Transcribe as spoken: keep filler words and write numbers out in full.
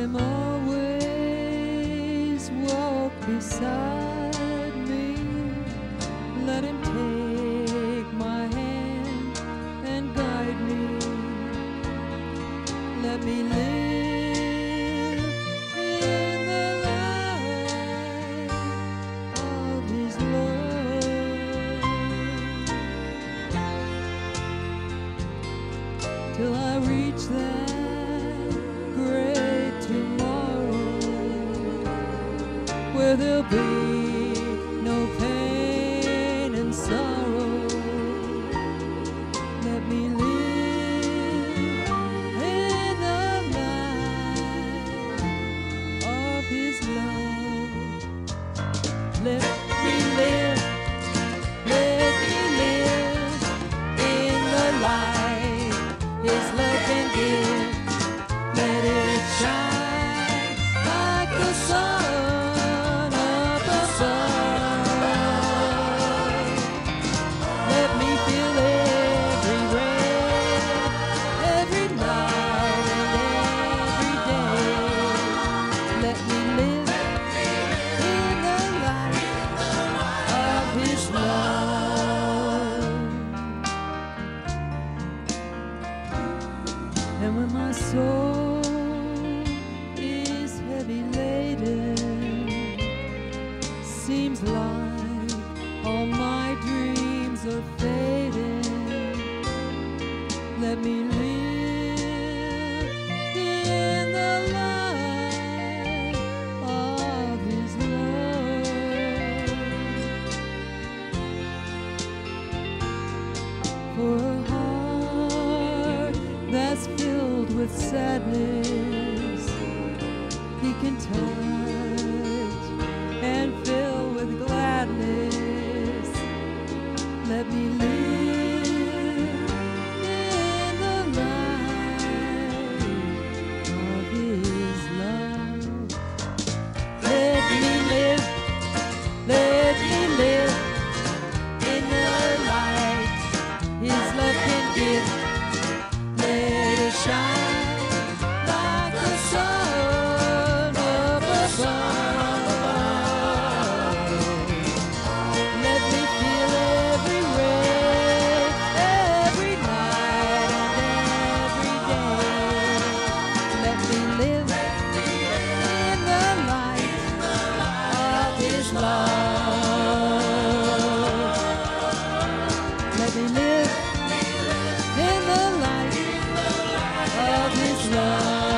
Him always walk beside me. Let Him take my hand and guide me. Let me live in the light of His love till I reach that great tomorrow where there'll be no pain and sorrow. Let me live in the light of His love. Let me live, let me live in the light His love can give. Let it shine like the sun up above. Let me feel every ray, every night and every day. Let me live in the light of His love. And when my soul is heavy laden, seems like all my dreams are fading, let me live in the light of His love. For a heart that's filled with sadness, He can touch and fill with gladness. Let me live in the light of His love. Let me live, let me live in the light His love can give. Let it shine like the sun up above. Let me feel every ray, every night and every day. Let me live in the light of His love. Let me live in the light of His love.